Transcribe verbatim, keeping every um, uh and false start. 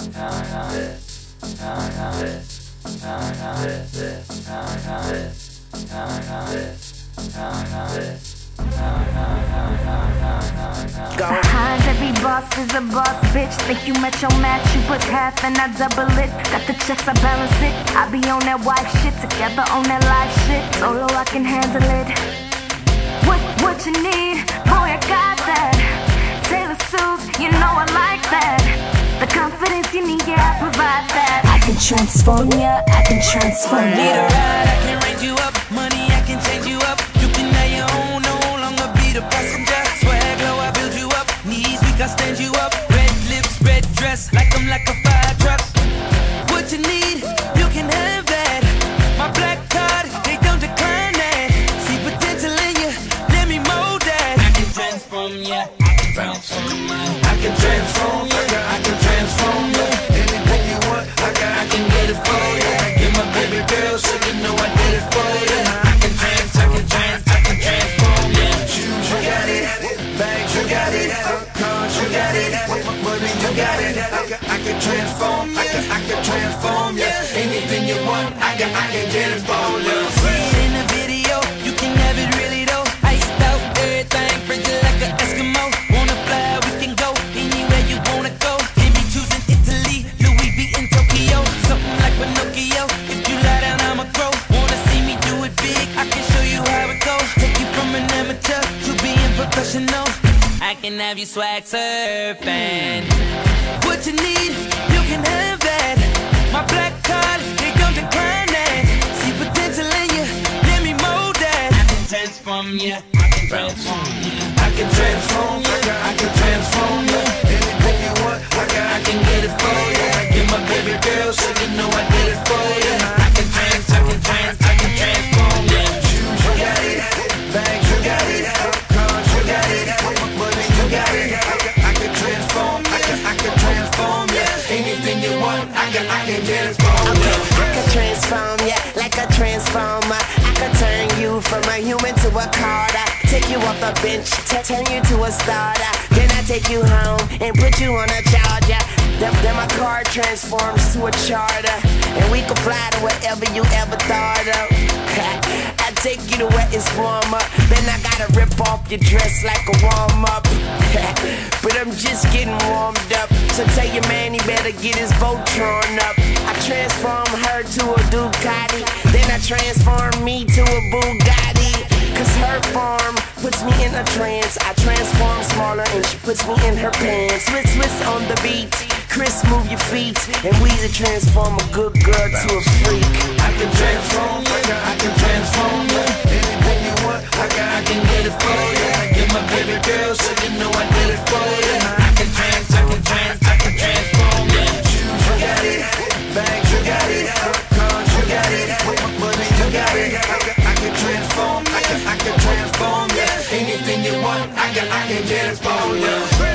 Behind every boss is a boss, bitch. Think you met your match, you put half and I double it. Got the checks, I balance it. I be on that wife shit, together on that life shit. Solo, I can handle it. What, what you need? Boy, I got that. Taylor suits, you know I like that. The confidence you need, yeah, I provide that. I can transform ya, I can transform ya. Need a ride, I can range you up. Money, I can change you up. You can have your own, no longer be the passenger. Swag low, I build you up. Knees weak, I stand you up. Red lips, red dress, like I'm like a fire truck. What you need, you can have that. My black card, they don't decline that. See potential in you, let me mold that. I can transform ya, I can transform ya. I can transform ya, I can transform ya. Anything you want, I got, I can get it for ya. Get my baby girl, so you know I did it for ya. I can trans, I can trans, I can transform ya. Shoes, you got it. Bags, you got it. Cars, you got it. Money, you got it. I can, I can transform ya. I can, I can transform ya. Anything you want, I can, I can get it for ya. See it in the video, you can have it really though. Iced out, everything, frigid like an Eskimo. Wanna fly, we can go anywhere you wanna go. Give me choosing Italy, Louis V in Tokyo. Something like Pinocchio, if you lie down, I'ma grow. Wanna see me do it big, I can show you how it goes. Take you from an amateur to being professional. I can have you swag surfing. What you need, you can have that. My black card, they don't decline that. See potential in you, let me mold that. I can transform ya, I can transform ya. I can transform ya, I can transform ya. Anything you want, I got, I can get it for ya. Get my baby girl, so you know I did it for ya. I can trans, I can trans, I can transform ya. Shoes, you got it. Bags, you got it. Cars, you got it. Money, you got it. I can, I can transform, I can, I can transform ya. Anything you want, I can, I can get it for ya. I can transform ya like a transformer. I can turn you from a human to a carter. Take you off the bench, turn you to a starter. Then I take you home and put you on a charger. Then, then my car transforms to a charter, and we can fly to wherever you ever thought of. I take you to where it's warmer. Then I gotta rip off your dress like a warm-up. But I'm just getting warmed up. So tell your man he better get his Voltron up. I transform her to a Ducati. Then I transform me to a Bugatti. Cause her form puts me in a trance. I transform smaller and she puts me in her pants. Swiss, Swiss on the beat. Chris, move your feet. And we to transform a good girl to a freak. I can transform ya, I can transform ya. Anything you want, I got, I can get it for ya. Get my baby girl, so you know I did it for ya. I can trans, I can trans, I can transform ya. Shoes, you got it. Bags, you got it. Cars, you got it. Money, you got it. I can, I can transform, I can, I can transform ya. Anything you want, I can, I can get it for ya.